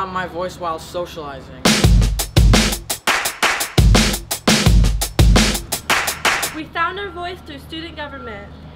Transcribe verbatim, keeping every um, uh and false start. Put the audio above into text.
found my voice while socializing. We found our voice through student government.